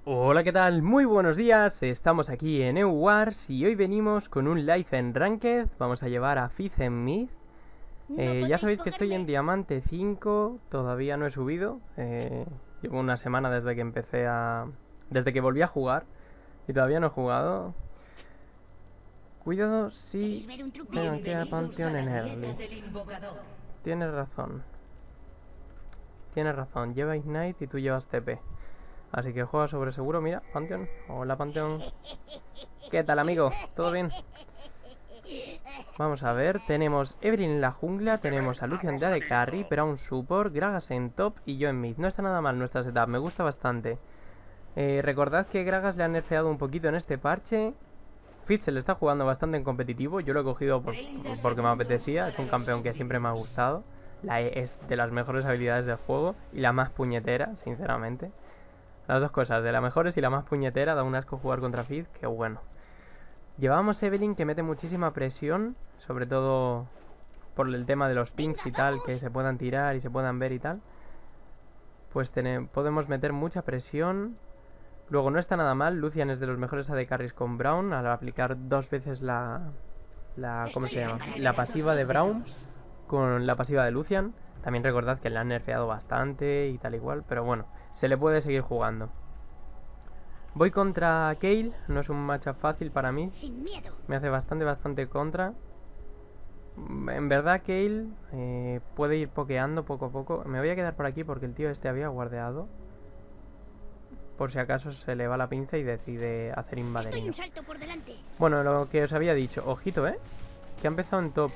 Hola, ¿qué tal? Muy buenos días, estamos aquí en EUWARS y hoy venimos con un live en Ranked. Vamos a llevar a Fizz en Mid. Ya sabéis que estoy en Diamante 5, todavía no he subido. Llevo una semana desde que empecé a... desde que volví a jugar y todavía no he jugado. Cuidado si tengo que a Pantheon en early. Tienes razón. Tienes razón, lleva Ignite y tú llevas TP. Así que juega sobre seguro. Mira, Pantheon. Hola, Pantheon. ¿Qué tal, amigo? ¿Todo bien? Vamos a ver. Tenemos Evelynn en la jungla. Tenemos a Lucian de AD Carry, Braum support, Gragas en top y yo en mid. No está nada mal nuestra setup. Me gusta bastante. Recordad que Gragas le han nerfeado un poquito en este parche. Fizz se le está jugando bastante en competitivo. Yo lo he cogido porque me apetecía. Es un campeón que siempre me ha gustado. Es de las mejores habilidades del juego y la más puñetera, sinceramente. Las dos cosas, de las mejores y la más puñetera. Da un asco jugar contra Fizz, que bueno. Llevábamos Evelynn, que mete muchísima presión, sobre todo por el tema de los pings y tal, que se puedan tirar y se puedan ver y tal. Pues podemos meter mucha presión. Luego no está nada mal, Lucian es de los mejores AD Carries con Braum, al aplicar dos veces ¿cómo se llama? La pasiva de Braum con la pasiva de Lucian. También recordad que le han nerfeado bastante y tal igual, pero bueno, se le puede seguir jugando. Voy contra Kayle, no es un matchup fácil para mí. Me hace bastante contra. En verdad Kayle puede ir pokeando poco a poco. Me voy a quedar por aquí porque el tío este había guardeado. Por si acaso se le va la pinza y decide hacer invaderillo. Bueno, lo que os había dicho, ojito, que ha empezado en top.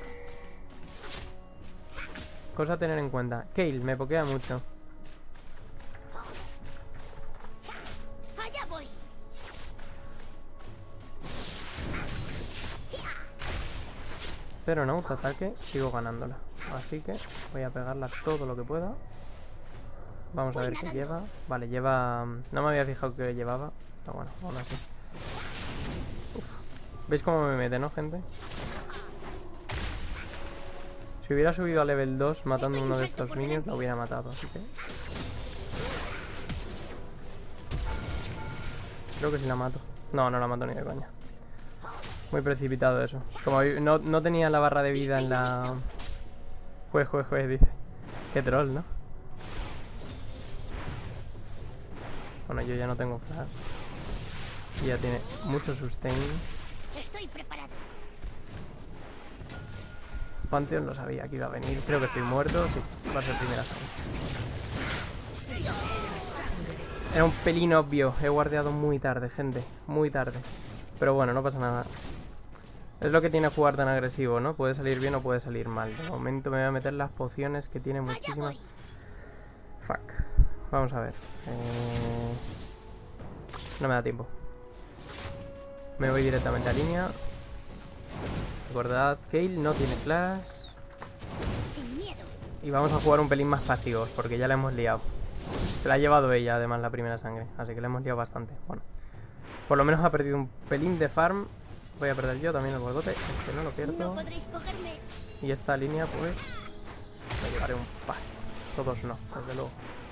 Cosa a tener en cuenta. Kayle me pokea mucho. Pero en autoataque sigo ganándola. Así que voy a pegarla todo lo que pueda. Vamos a ver qué lleva. Vale, lleva... No me había fijado que llevaba. Pero bueno, aún así. Uf. ¿Veis cómo me mete, no, gente? Si hubiera subido a level 2 matando uno de estos minions, lo hubiera matado, así que... Creo que sí la mato. No, no la mato ni de coña. Muy precipitado eso. Como no tenía la barra de vida en la... Juez, dice. Qué troll, ¿no? Bueno, yo ya no tengo flash. Y ya tiene mucho sustain. Estoy preparado. Pantheon lo sabía que iba a venir. Creo que estoy muerto. Sí, va a ser primera sangre. Era un pelín obvio. He guardeado muy tarde, gente. Muy tarde. Pero bueno, no pasa nada. Es lo que tiene jugar tan agresivo, ¿no? Puede salir bien o puede salir mal. De momento me voy a meter las pociones, que tiene muchísimas. Fuck. Vamos a ver. No me da tiempo. Me voy directamente a línea. Recordad, Kayle no tiene flash. Y vamos a jugar un pelín más pasivos, porque ya la hemos liado. Se la ha llevado ella, además, la primera sangre. Así que la hemos liado bastante. Bueno. Por lo menos ha perdido un pelín de farm. Voy a perder yo también el bordote. Este no lo pierdo. Y esta línea, pues... me llevaré un par. Todos no, desde luego.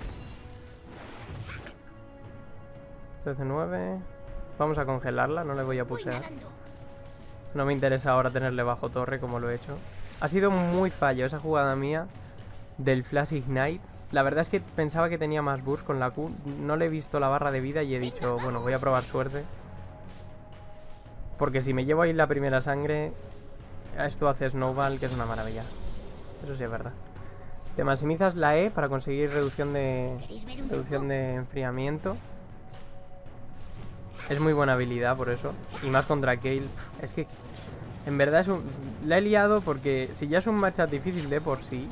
13-9. Vamos a congelarla, no le voy a pusear. No me interesa ahora tenerle bajo torre como lo he hecho. Ha sido muy fallo esa jugada mía del Flash Ignite. La verdad es que pensaba que tenía más burst con la Q. No le he visto la barra de vida y he dicho, bueno, voy a probar suerte. Porque si me llevo ahí la primera sangre, esto hace snowball, que es una maravilla. Eso sí es verdad. Te maximizas la E para conseguir reducción de enfriamiento. Es muy buena habilidad por eso. Y más contra Kayle. Es que en verdad es la he liado porque si ya es un matchup difícil de por sí,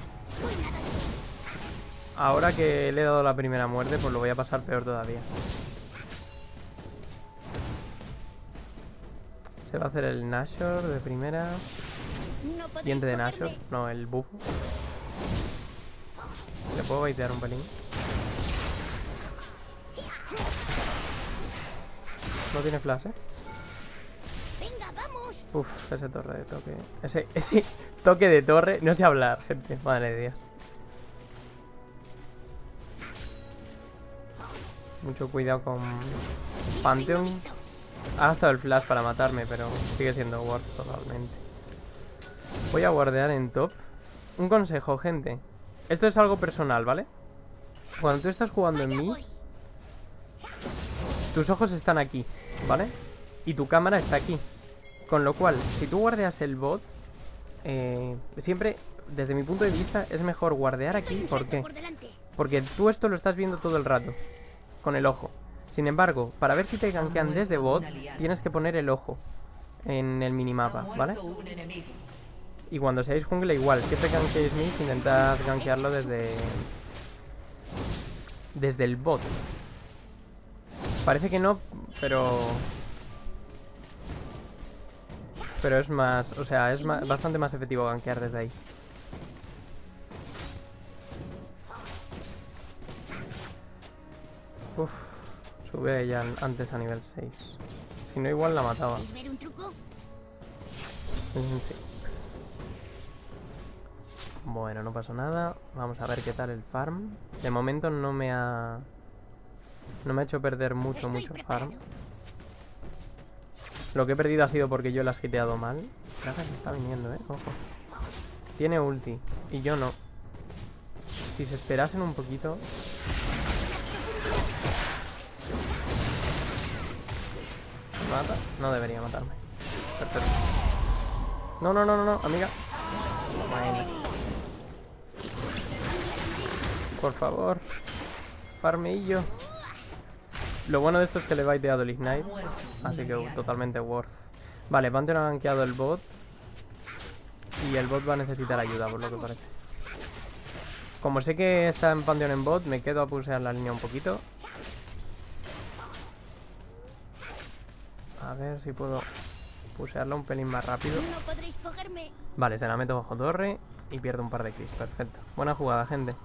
ahora que le he dado la primera muerte, pues lo voy a pasar peor todavía. Se va a hacer el Nashor de primera. Diente de Nashor, no, el bufo. Le puedo baitear un pelín. No tiene flash, Uf, ese torre de toque. Ese toque de torre. No sé hablar, gente. Madre de Dios. Mucho cuidado con Pantheon. Ha gastado el flash para matarme, pero sigue siendo worth totalmente. Voy a guardear en top. Un consejo, gente. Esto es algo personal, ¿vale? Cuando tú estás jugando en mid, tus ojos están aquí, ¿vale? Y tu cámara está aquí. Con lo cual, si tú guardeas el bot, siempre, desde mi punto de vista, es mejor guardear aquí. ¿Por qué? Porque tú esto lo estás viendo todo el rato, con el ojo. Sin embargo, para ver si te gankean desde bot, tienes que poner el ojo en el minimapa, ¿vale? Y cuando seáis jungla igual, siempre que gankeéis mid, intentad gankearlo desde el bot. Parece que no, pero es más, o sea, es bastante más efectivo gankear desde ahí. Uf, sube ya antes a nivel 6. Si no, igual la mataba. Sí. Bueno, no pasó nada. Vamos a ver qué tal el farm. De momento no me ha hecho perder mucho farm. Lo que he perdido ha sido porque yo la he hiteado mal. Gragas está viniendo, ojo. Tiene ulti y yo no. Si se esperasen un poquito. ¿Mata? No debería matarme. Perfecto. No, amiga. Bueno. Por favor. Farmeillo. Lo bueno de esto es que le he baiteado el Ignite. Así que totalmente worth. Vale, Pantheon ha gankeado el bot. Y el bot va a necesitar ayuda, por lo que parece. Como sé que está en Pantheon en bot, me quedo a pusear la línea un poquito. A ver si puedo pusearla un pelín más rápido. Vale, se la meto bajo torre y pierdo un par de kills. Perfecto. Buena jugada, gente.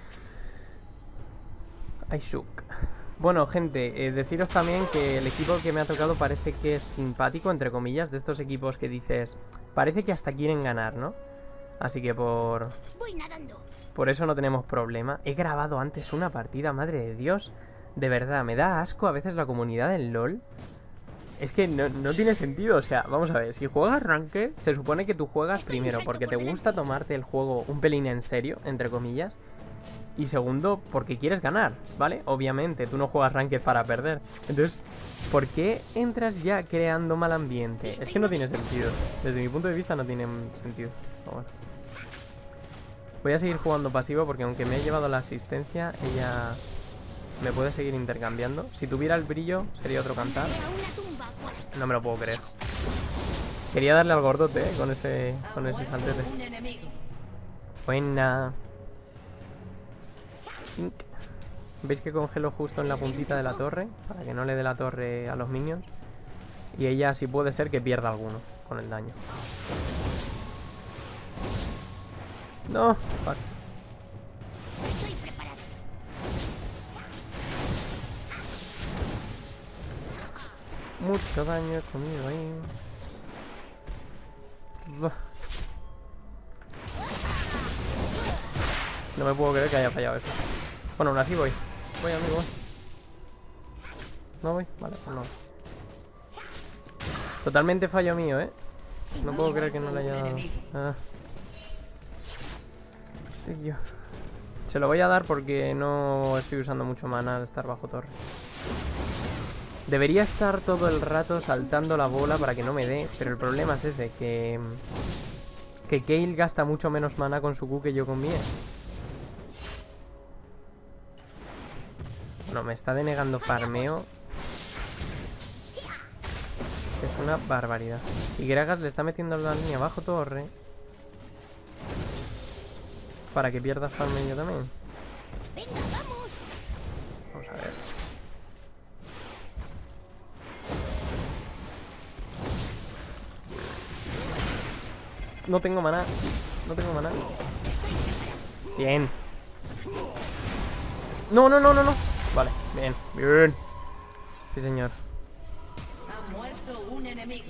I shook. Bueno, gente, deciros también que el equipo que me ha tocado parece que es simpático, entre comillas, de estos equipos que dices, parece que hasta quieren ganar, ¿no? Así que por eso no tenemos problema. He grabado antes una partida, madre de Dios. De verdad, me da asco a veces la comunidad del LoL. Es que no tiene sentido, o sea, vamos a ver, si juegas Ranked, se supone que tú juegas primero porque te gusta tomarte el juego un pelín en serio, entre comillas. Y segundo, porque quieres ganar, ¿vale? Obviamente, tú no juegas Ranked para perder. Entonces, ¿por qué entras ya creando mal ambiente? Es que no tiene sentido. Desde mi punto de vista no tiene sentido. Bueno. Voy a seguir jugando pasivo porque aunque me he llevado la asistencia, ella me puede seguir intercambiando. Si tuviera el brillo, sería otro cantar. No me lo puedo creer. Quería darle al gordote, con ese saltete. Buena. ¿Veis que congelo justo en la puntita de la torre? Para que no le dé la torre a los minions. Y ella, si puede ser, que pierda alguno con el daño. No, fuck. Mucho daño he comido ahí. No me puedo creer que haya fallado eso. Bueno, aún así voy. Voy, amigo, voy. No voy, vale, pues no. Totalmente fallo mío, No puedo creer que no le haya dado. Tío. Se lo voy a dar porque no estoy usando mucho mana al estar bajo torre. Debería estar todo el rato saltando la bola para que no me dé. Pero el problema es ese, que Kayle gasta mucho menos mana con su Q que yo con mi E. No, me está denegando farmeo. Es una barbaridad. Y Gragas le está metiendo la línea bajo torre para que pierda farmeo también. Vamos a ver. No tengo maná. No tengo maná. Bien. No. Vale, bien. Sí, señor. Ha muerto un enemigo.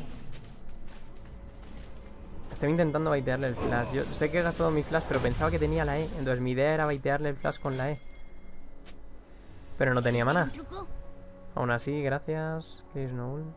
Estoy intentando baitearle el flash. Yo sé que he gastado mi flash, pero pensaba que tenía la E. Entonces mi idea era baitearle el flash con la E. Pero no tenía maná. ¿Un truco? Aún así, gracias. Chris no ult.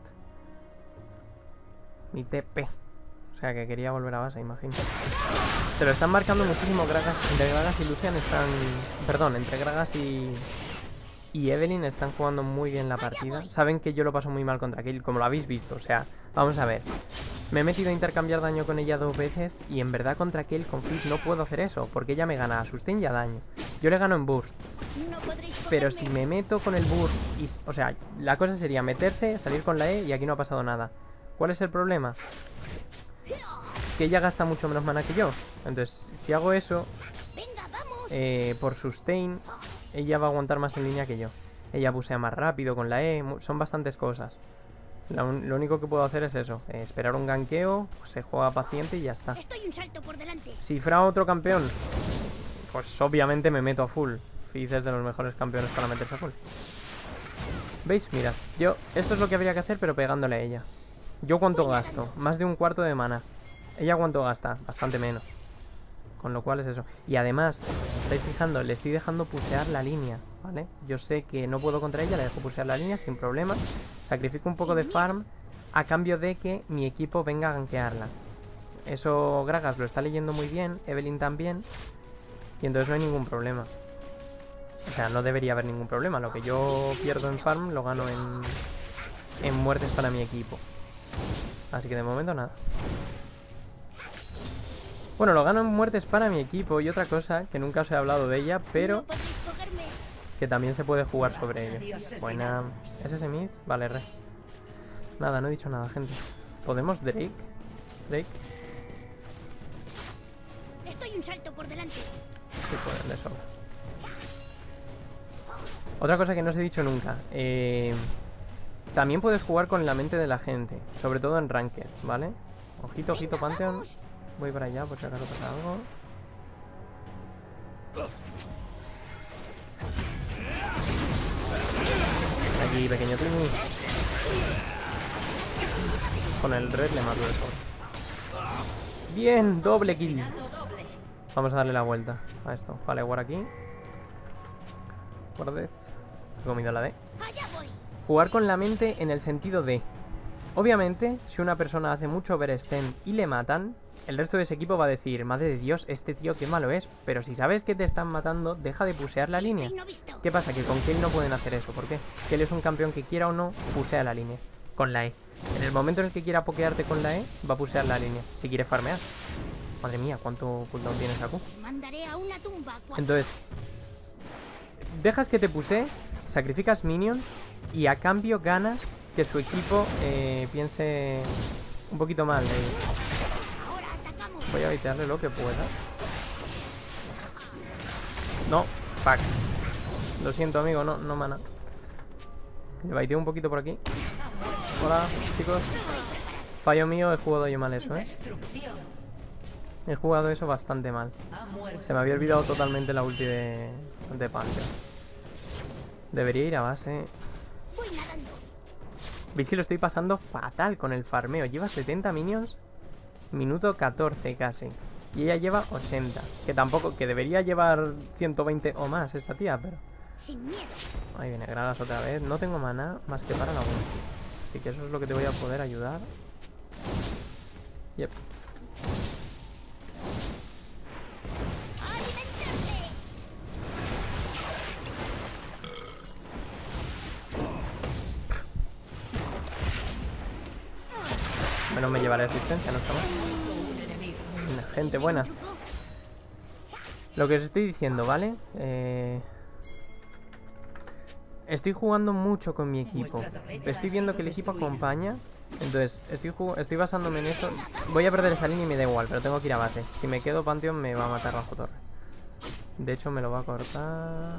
Mi TP. O sea que quería volver a base, imagino. Se lo están marcando muchísimo Gragas. Entre Gragas y Lucian están... Perdón, entre Gragas y Evelynn están jugando muy bien la partida. Saben que yo lo paso muy mal contra Kayle, como lo habéis visto. O sea, vamos a ver. Me he metido a intercambiar daño con ella 2 veces. Y en verdad contra Kayle con Fizz no puedo hacer eso, porque ella me gana a sustain y a daño. Yo le gano en burst. No podréis Pero cogerme. si me meto con el burst y, o sea, la cosa sería meterse, salir con la E y aquí no ha pasado nada. ¿Cuál es el problema? Que ella gasta mucho menos mana que yo. Entonces, si hago eso, Venga, vamos. por sustain, ella va a aguantar más en línea que yo. Ella busea más rápido con la E, son bastantes cosas. Lo único que puedo hacer es eso, esperar un ganqueo, pues se juega paciente y ya está. Estoy un salto por delante. Si fuera otro campeón, pues obviamente me meto a full. Fizz es de los mejores campeones para meterse a full. ¿Veis? Mirad, esto es lo que habría que hacer, pero pegándole a ella. ¿Yo cuánto gasto? Más de un cuarto de mana. ¿Ella cuánto gasta? Bastante menos. Con lo cual es eso. Y además, si estáis fijando, le estoy dejando pusear la línea, ¿vale? Yo sé que no puedo contra ella, le dejo pusear la línea sin problema. Sacrifico un poco de farm a cambio de que mi equipo venga a gankearla. Eso Gragas lo está leyendo muy bien, Evelynn también. Y entonces no hay ningún problema. O sea, no debería haber ningún problema. Lo que yo pierdo en farm lo gano en muertes para mi equipo. Así que de momento nada. Bueno, lo gano en muertes para mi equipo. Y otra cosa, que nunca os he hablado de ella, pero No podréis cogerme. que también se puede jugar sobre ello. Buena. ¿Es ese Myth? Vale, re. Nada, no he dicho nada, gente. ¿Podemos Drake? Drake. Estoy un salto por delante. Sí, pueden, de sobra. Otra cosa que no os he dicho nunca. También puedes jugar con la mente de la gente. Sobre todo en Ranked, ¿vale? Ojito, ojito, Pantheon. Voy para allá por si acaso pasa algo. Aquí, pequeño Timmy. Con el red le mato de todo. Bien, doble kill. Vamos a darle la vuelta a esto. Vale, guarda aquí. Guardez. He comido la D. Allá voy. Jugar con la mente en el sentido de... Obviamente, si una persona hace mucho overextend y le matan, el resto de ese equipo va a decir, madre de Dios, este tío qué malo es. Pero si sabes que te están matando, deja de pusear la línea. Estoy no visto. ¿Qué pasa? Que con Kayle no pueden hacer eso. ¿Por qué? Kayle es un campeón que quiera o no, pusea la línea. Con la E. En el momento en el que quiera pokearte con la E, va a pusear la línea. Si quiere farmear. Madre mía, ¿cuánto cooldown tienes, Aku? Os mandaré a una tumba. Entonces, dejas que te pusee, sacrificas minions y a cambio ganas que su equipo piense un poquito mal. Ahora atacamos. Voy a baitearle lo que pueda. No, fuck. Lo siento, amigo, no mana. Le baiteo un poquito por aquí. Hola, chicos. Fallo mío, he jugado yo mal eso, He jugado eso bastante mal. Se me había olvidado totalmente la ulti de Pantheon. Debería ir a base. Voy nadando. Veis que lo estoy pasando fatal con el farmeo. Lleva 70 minions. Minuto 14 casi. Y ella lleva 80. Que tampoco, que debería llevar 120 o más esta tía, pero... Sin miedo. Ahí viene Gragas otra vez. No tengo maná más que para la ulti. Así que eso es lo que te voy a poder ayudar. Yep. ¡Alimentarse! Menos me llevaré asistencia, no está mal. Gente buena. Lo que os estoy diciendo, ¿vale? Estoy jugando mucho con mi equipo. Estoy viendo que el equipo acompaña. Entonces, estoy basándome en eso. Voy a perder esta línea y me da igual, pero tengo que ir a base. Si me quedo, Pantheon me va a matar bajo torre. De hecho, me lo va a cortar.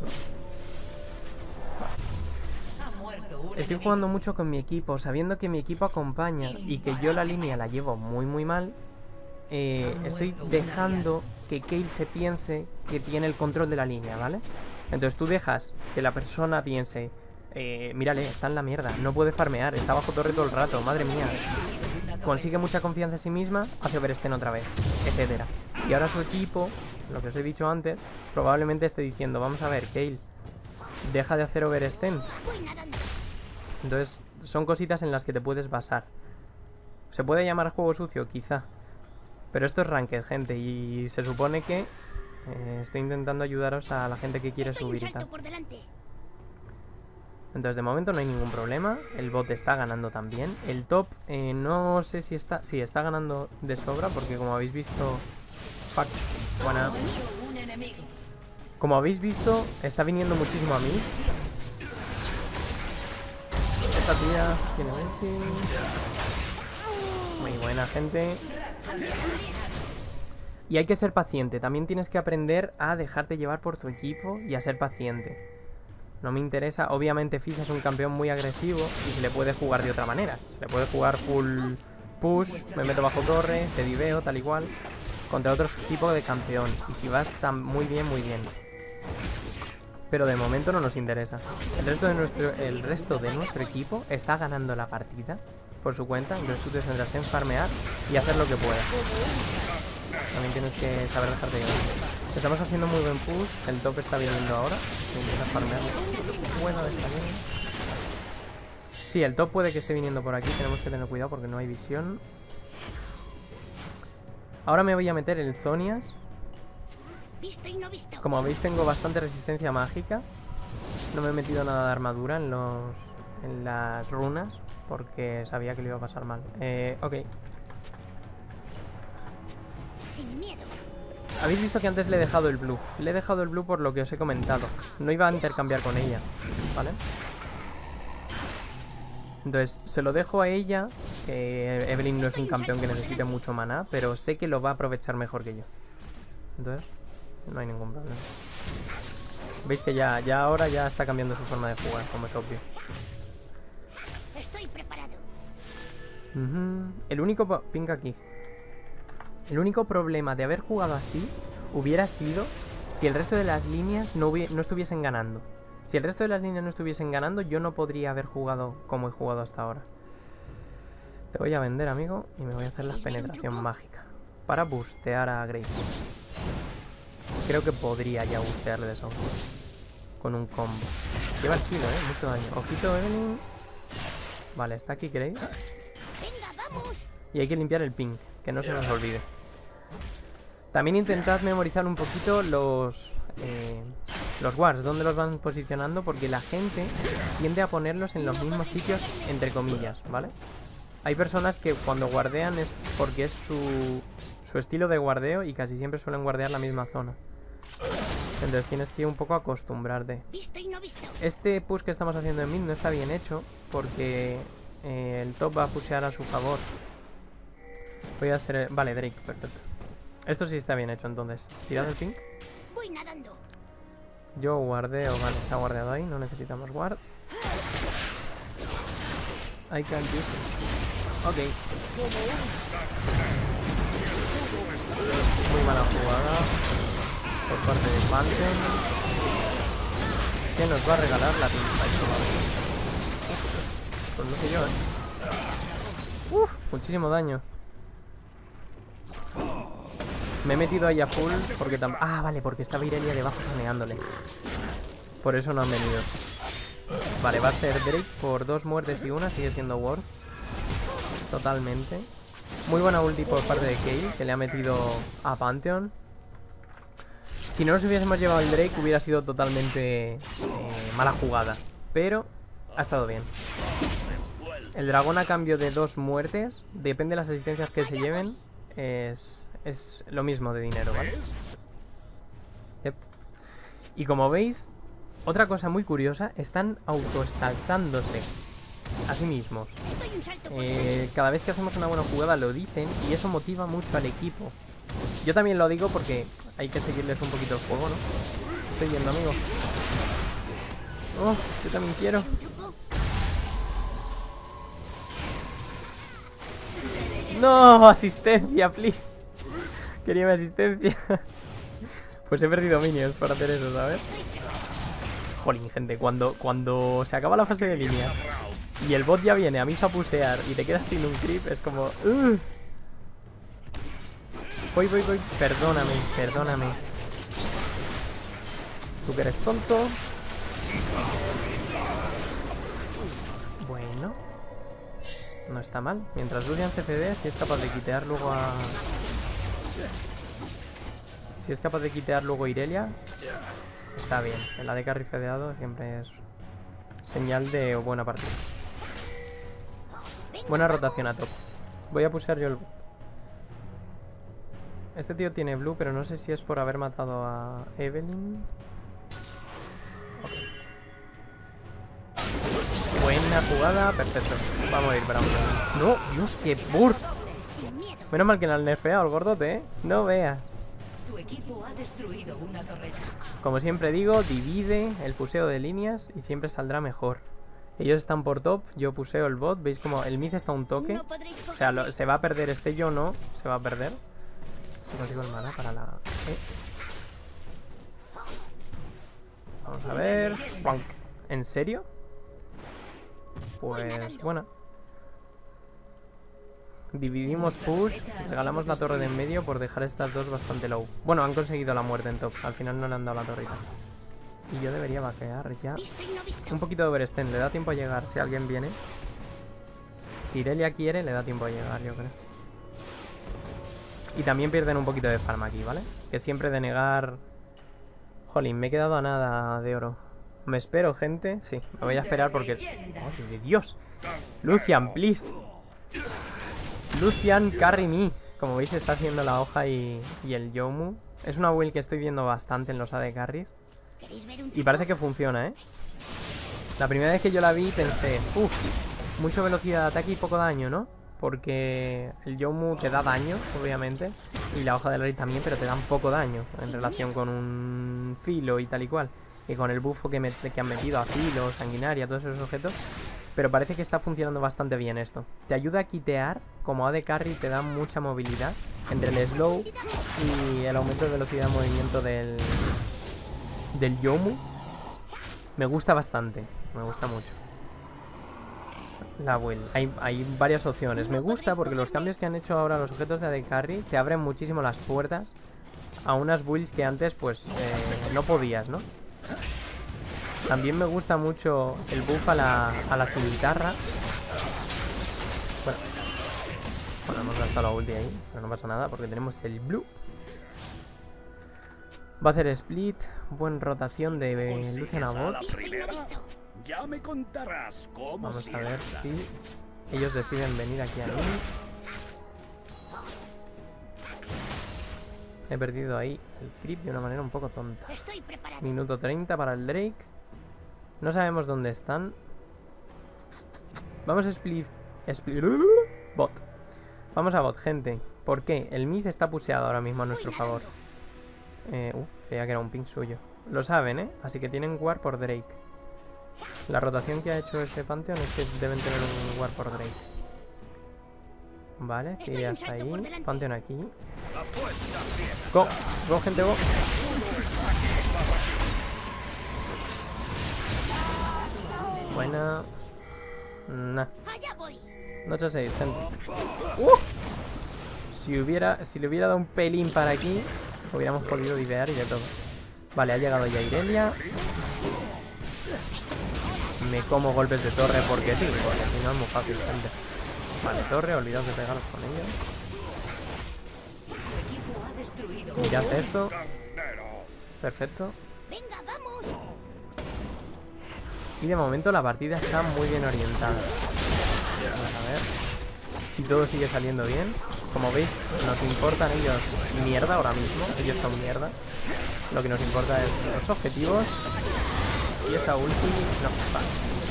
Estoy jugando mucho con mi equipo, sabiendo que mi equipo acompaña y que yo la línea la llevo muy muy mal. Estoy dejando que Kayle se piense que tiene el control de la línea, ¿vale? Entonces tú dejas que la persona piense, mírale, está en la mierda, no puede farmear, está bajo torre todo el rato, madre mía. Consigue mucha confianza en sí misma, hace overextend otra vez, etcétera. Y ahora su equipo, lo que os he dicho antes, probablemente esté diciendo, vamos a ver, Kayle, deja de hacer overextend. Voy nadando. Entonces, son cositas en las que te puedes basar. ¿Se puede llamar juego sucio? Quizá. Pero esto es ranked, gente, y se supone que estoy intentando ayudaros a la gente que quiere Estoy un subir y salto tal. por delante. Entonces, de momento no hay ningún problema. El bot está ganando también. El top, no sé si está... Sí, está ganando de sobra, porque como habéis visto... Fuck. Buena. Un enemigo. Como habéis visto, está viniendo muchísimo a mí. Esta tía tiene 20. Muy buena, gente. Y hay que ser paciente. También tienes que aprender a dejarte llevar por tu equipo y a ser paciente. No me interesa. Obviamente Fizz es un campeón muy agresivo y se le puede jugar de otra manera. Se le puede jugar full push, me meto bajo torre, te diveo, tal y cual. Contra otro tipo de campeón. Y si vas tan muy bien, muy bien. Pero de momento no nos interesa. El resto de nuestro equipo está ganando la partida por su cuenta. Entonces tú te centras en farmear y hacer lo que puedas. También tienes que saber dejarte llevar. Estamos haciendo muy buen push. El top está viniendo ahora. Empieza a farmear. Bueno, está bien. Sí, el top puede que esté viniendo por aquí. Tenemos que tener cuidado porque no hay visión. Ahora me voy a meter en Zonias. Visto y no visto. Como veis tengo bastante resistencia mágica. No me he metido nada de armadura en las runas porque sabía que le iba a pasar mal. Ok. Sin miedo. Habéis visto que antes le he dejado el blue. Le he dejado el blue por lo que os he comentado. No iba a intercambiar con ella, ¿vale? Entonces, se lo dejo a ella. Que Evelynn no es un campeón que necesite mucho maná, pero sé que lo va a aprovechar mejor que yo. Entonces, no hay ningún problema. Veis que ya ahora ya está cambiando su forma de jugar, como es obvio. Estoy preparado. El único... Pink aquí. El único problema de haber jugado así hubiera sido si el resto de las líneas no estuviesen ganando. Si el resto de las líneas no estuviesen ganando, yo no podría haber jugado como he jugado hasta ahora. Te voy a vender, amigo, y me voy a hacer la penetración mágica para bustear a Grave. Creo que podría ya bustearle de sobra con un combo. Lleva el kilo, mucho daño. Ojito, Evelynn. Vale, está aquí Grave. Venga, vamos. Y hay que limpiar el ping, que no se nos olvide. También intentad memorizar un poquito los wards, dónde los van posicionando, porque la gente tiende a ponerlos en los mismos sitios, entre comillas, ¿vale? Hay personas que cuando guardean es porque es su estilo de guardeo y casi siempre suelen guardear la misma zona. Entonces tienes que un poco acostumbrarte. Visto y no visto. Este push que estamos haciendo en mid no está bien hecho porque el top va a pushear a su favor. Voy a hacer... Vale, Drake, perfecto. Esto sí está bien hecho, entonces. Tirad el ping. Voy nadando. Yo guardeo, vale, está guardeado ahí, no necesitamos guard. I can use it. Ok. Muy mala jugada por parte de Pantheon, que nos va a regalar la teamfight. Pues no sé yo, muchísimo daño. Me he metido ahí a full porque vale, porque estaba Irelia debajo zoneándole. Por eso no han venido. Vale, va a ser Drake por 2 muertes y una, sigue siendo worth. Totalmente. Muy buena ulti por parte de Kayle, que le ha metido a Pantheon. Si no nos hubiésemos llevado el Drake hubiera sido totalmente mala jugada. Pero ha estado bien. El dragón a cambio de 2 muertes, depende de las asistencias que se lleven, es lo mismo de dinero, ¿vale? Yep. Y como veis, otra cosa muy curiosa, están autoexalzándose a sí mismos. Estoy un salto por delante. Cada vez que hacemos una buena jugada lo dicen y eso motiva mucho al equipo. Yo también lo digo porque hay que seguirles un poquito el juego, ¿no? Estoy viendo, amigo. Oh, yo también quiero. Un truco. No, asistencia, please. Quería mi asistencia. Pues he perdido minions por hacer eso, ¿sabes? Jolín, gente, cuando se acaba la fase de línea y el bot ya viene a mí a pusear y te quedas sin un creep, es como... Voy. Perdóname. Tú que eres tonto. Bueno. No está mal. Mientras Lucian se fedea, si es capaz de quitear luego a... Si es capaz de quitear luego a Irelia, está bien. El AD Carry fedeado siempre es señal de buena partida. Buena rotación a top. Voy a pusear yo el... Este tío tiene blue, pero no sé si es por haber matado a Evelyn. Buena jugada, perfecto. Va a morir Brown. No, Dios, qué burst. Sin miedo. Menos mal que no han nerfeado el gordote, ¿eh? No veas. Tu equipo ha destruido una torreta. Como siempre digo, divide el puseo de líneas y siempre saldrá mejor. Ellos están por top, yo puseo el bot. ¿Veis como el Myth está a un toque? No podréis O sea, cogerme. se va a perder este yo, no. Se va a perder. Si consigo el mana para la... Vamos a ver... Bonk. ¿En serio? Pues bueno. Dividimos push. Regalamos la torre de en medio por dejar estas dos bastante low. Bueno, han conseguido la muerte en top. Al final no le han dado la torrita. Y yo debería vaquear ya. Visto y no visto. Un poquito de overextend. Le da tiempo a llegar si alguien viene. Si Irelia quiere, le da tiempo a llegar, yo creo. Y también pierden un poquito de farm aquí, ¿vale? Que siempre denegar... Jolín, me he quedado a nada de oro. ¿Me espero, gente? Sí, me voy a esperar porque... ¡Oh, de Dios! Lucian, please. Lucian, carry me. Como veis, está haciendo la hoja y el Yomu. Es una build que estoy viendo bastante en los AD carries. ¿Queréis ver un Y truco? parece que funciona, ¿eh? La primera vez que yo la vi pensé... Uff, mucha velocidad de ataque y poco daño, ¿no? Porque el Yomu te da daño, obviamente. Y la hoja del rey también, pero te dan poco daño en relación con un filo y tal y cual. Y con el buffo que han metido a filo, sanguinaria, todos esos objetos. Pero parece que está funcionando bastante bien esto. Te ayuda a quitear, como AD Carry te da mucha movilidad entre el slow y el aumento de velocidad de movimiento del Yomu. Me gusta bastante, me gusta mucho la build. Hay varias opciones. Me gusta porque los cambios que han hecho ahora los objetos de AD Carry te abren muchísimo las puertas a unas builds que antes pues no podías, ¿no? También me gusta mucho el buff a la cimitarra. Bueno, hemos gastado la ulti ahí, pero no pasa nada porque tenemos el blue. Va a hacer split. Buena rotación de Lucian a bot. Visto y no visto. Ya me contarás cómo. Vamos a ver si ellos deciden venir aquí a mí. He perdido ahí el creep de una manera un poco tonta. Estoy preparado. Minuto 30 para el Drake. No sabemos dónde están. Vamos a split bot. Vamos a bot, gente. ¿Por qué? El Myth está puseado ahora mismo a nuestro favor. Creía que era un ping suyo. Lo saben, ¿eh? Así que tienen ward por Drake. La rotación que ha hecho ese Pantheon es que deben tener un ward por Drake. Vale, Ciria está ahí. Pantheon aquí. Go, go, gente, go. Buena. Nah. Allá voy. No 8-6, gente. Si le hubiera dado un pelín para aquí, hubiéramos podido divear y de todo. Vale, ha llegado ya Irelia. Me como golpes de torre porque sí, porque si no es muy fácil, gente. Vale, torre, olvidaos de pegaros con ellos. Tu equipo ha destruido. Mirad esto. Perfecto. Venga, vamos. Y de momento la partida está muy bien orientada. Vamos a ver si todo sigue saliendo bien. Como veis, nos importan ellos mierda ahora mismo. Ellos son mierda. Lo que nos importa es los objetivos. Y esa ulti... No, vale.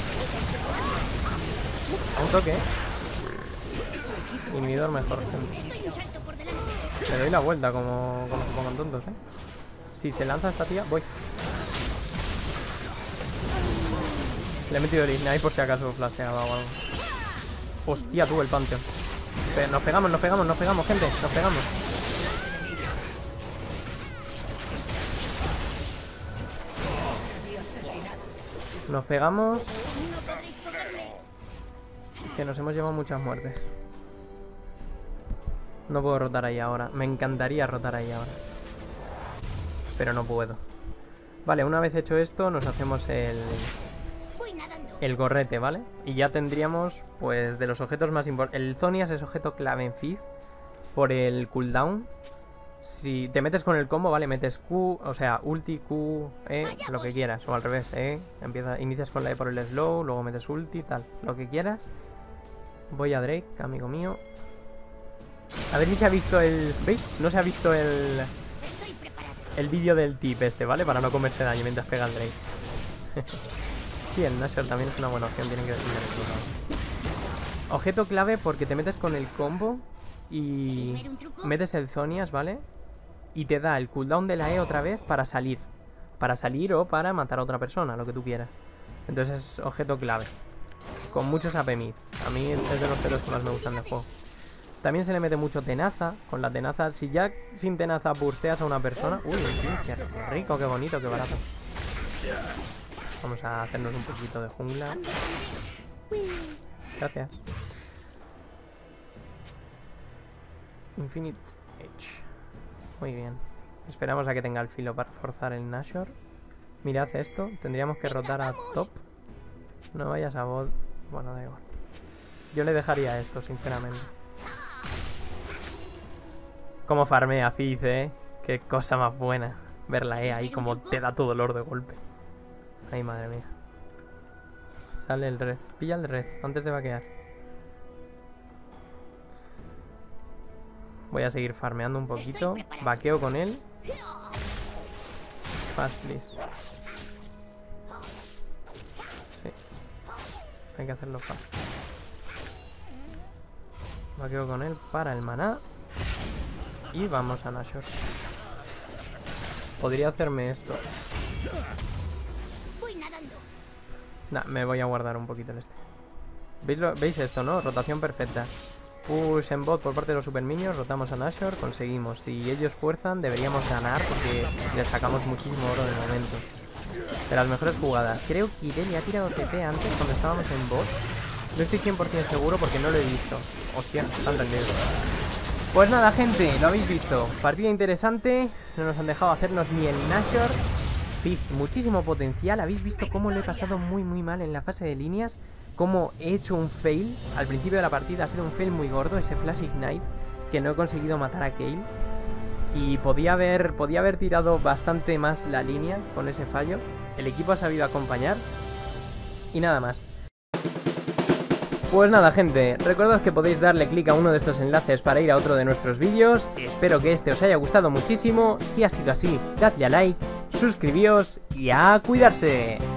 A un toque. Inhibidor mejor, gente. Estoy un salto por delante. Le doy la vuelta como se pongan tontos, ¿eh? Si se lanza esta tía, voy. Le he metido el ignite por si acaso flasheaba o algo. Hostia, tú, el Pantheon. Nos pegamos, gente. Nos pegamos. Nos pegamos. No podréis cogerme. Que nos hemos llevado muchas muertes. No puedo rotar ahí ahora. Me encantaría rotar ahí ahora. Pero no puedo. Vale, una vez hecho esto, nos hacemos Voy nadando. el gorrete, ¿vale? Y ya tendríamos, pues, de los objetos más importantes. El Zhonya's es objeto clave en Fizz por el cooldown. Si te metes con el combo, ¿vale? Metes Q, o sea, ulti, Q, E, lo que quieras. O al revés, inicias con la E por el slow, luego metes ulti, tal, lo que quieras. Voy a Drake, amigo mío. A ver si se ha visto el... ¿Veis? No se ha visto el vídeo del tip este, ¿vale? Para no comerse daño mientras pega el Drake. Sí, el Nashor también es una buena opción, tienen que decirme. Objeto clave porque te metes con el combo y metes el Zhonya's, ¿vale? Y te da el cooldown de la E otra vez para salir. Para salir o para matar a otra persona, lo que tú quieras. Entonces es objeto clave. Con muchos AP mid. A mí es de los objetos que más me gustan del juego. También se le mete mucho tenaza. Con la tenaza, si ya sin tenaza bursteas a una persona... Uy, qué rico, qué bonito, qué barato. Vamos a hacernos un poquito de jungla. Gracias. Infinite Edge. Muy bien. Esperamos a que tenga el filo para forzar el Nashor. Mirad esto. Tendríamos que rotar a top. No vayas a bot. Bueno, da igual. Yo le dejaría esto, sinceramente. Como farmea Fizz, Qué cosa más buena. Ver la E ahí como te da tu dolor de golpe. Ay, madre mía. Sale el red. Pilla el red antes de vaquear. Voy a seguir farmeando un poquito. Vaqueo con él. Fast, please. Sí. Hay que hacerlo fast. Vaqueo con él para el maná. Y vamos a Nashor. Podría hacerme esto. Voy nadando. Nah, me voy a guardar un poquito el este. ¿Veis esto, no? Rotación perfecta. Push en bot por parte de los super minions. Rotamos a Nashor, conseguimos. Si ellos fuerzan, deberíamos ganar porque les sacamos muchísimo oro de momento. De las mejores jugadas. Creo que Irelia ha tirado TP antes cuando estábamos en bot. No estoy 100% seguro porque no lo he visto. Hostia, están rendidos. Pues nada, gente, lo habéis visto. Partida interesante. No nos han dejado hacernos ni el Nashor. Fizz, muchísimo potencial. Habéis visto cómo lo he pasado muy mal en la fase de líneas. Cómo he hecho un fail. Al principio de la partida ha sido un fail muy gordo. Ese Flash Ignite, que no he conseguido matar a Kayle. Y podía haber tirado bastante más la línea con ese fallo. El equipo ha sabido acompañar. Y nada más. Pues nada, gente, recordad que podéis darle clic a uno de estos enlaces para ir a otro de nuestros vídeos. Espero que este os haya gustado muchísimo. Si ha sido así, dadle a like, suscribíos y a cuidarse.